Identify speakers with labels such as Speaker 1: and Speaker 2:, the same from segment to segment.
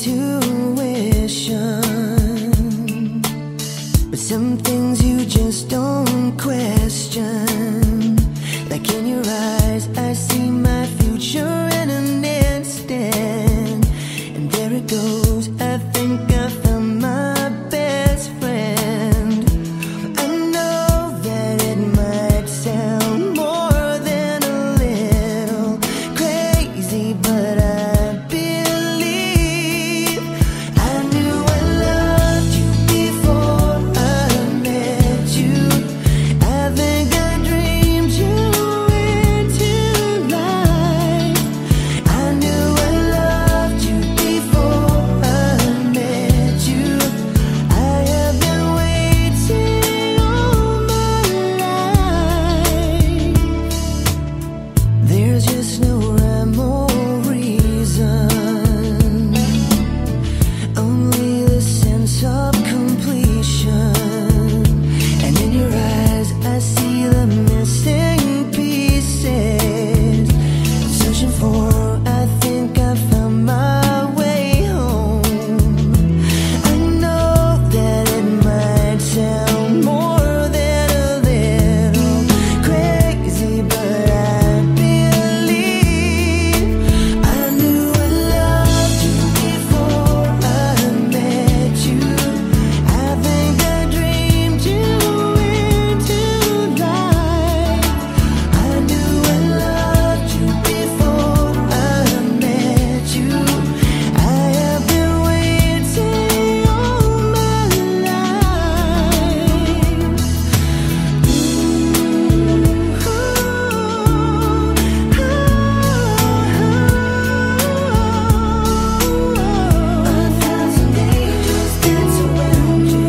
Speaker 1: intuition, but some things you just don't question. Like in your eyes, I see my future in an instant, and there it goes. I think I found my best friend. I know that it might sound more than a little crazy, but I believe. I knew I loved you before I met you. I think I dreamed you into life. I knew I loved you before I met you. I have been waiting all my life. There's just no rhyme or reason, only the sense of completion. And in your eyes, I see the missing pieces. Searching for, I think I found my way home. I know that it might sound more than a little crazy, but I believe. I knew I loved you before I met you. I think I dreamed you into life. I knew I loved you before I met you. I have been waiting all my life. 1,000 angels dance around you.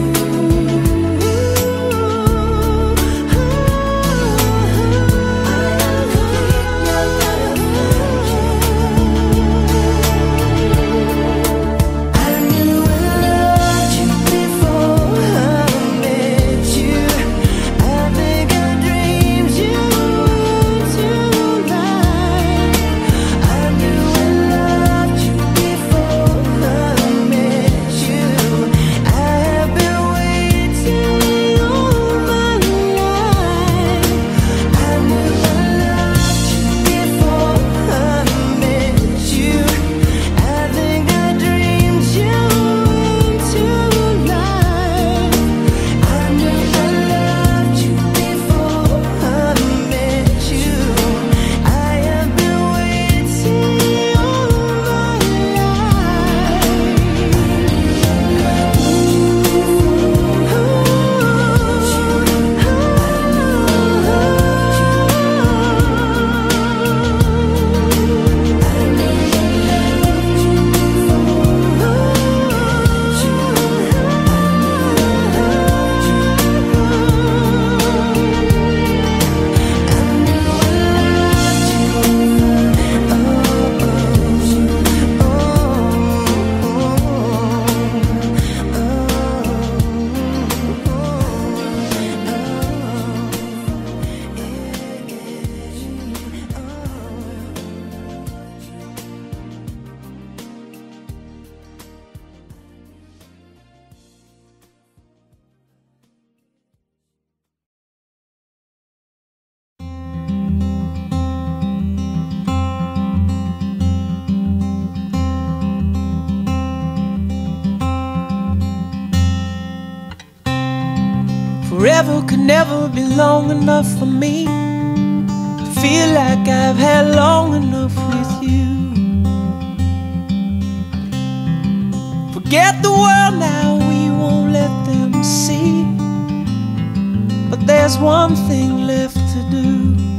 Speaker 1: I knew I loved you before I met you. I think I dreamed you into life. I knew I loved you before I met you. I have been waiting all my life. I knew I loved you before I met you. I think I dreamed you into life. I knew I loved you before I met you. I have been waiting all my
Speaker 2: Forever could never be long enough for me to feel like I've had long enough with you. Forget the world now, we won't let them see. But there's one thing left to do.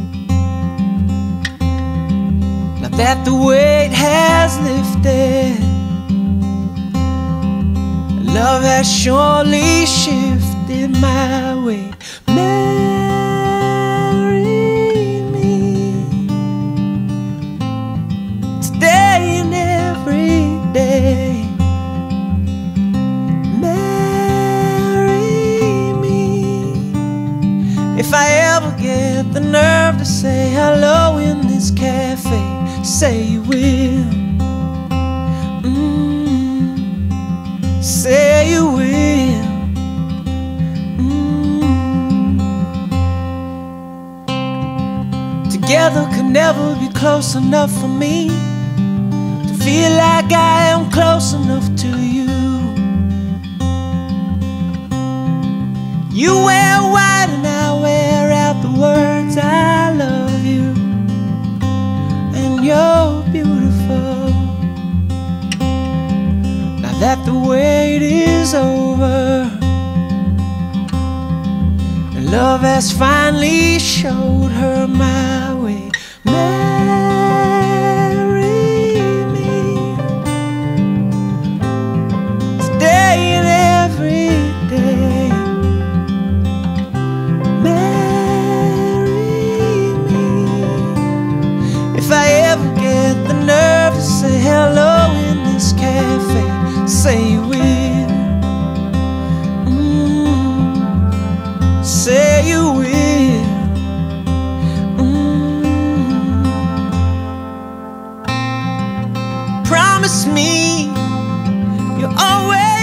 Speaker 2: Now that the weight has lifted, love has surely shifted my way. Marry me today and every day. Marry me if I ever get the nerve to say hello in this cafe. Say you will. close enough for me to feel like I am close enough to you. You wear white and I wear out the words I love you, and you're beautiful. Now that the wait is over, and love has finally showed her my way. Marry me today and every day. Marry me. If I ever get the nerve to say hello in this cafe, say you will. Say you will. Promise me you'll always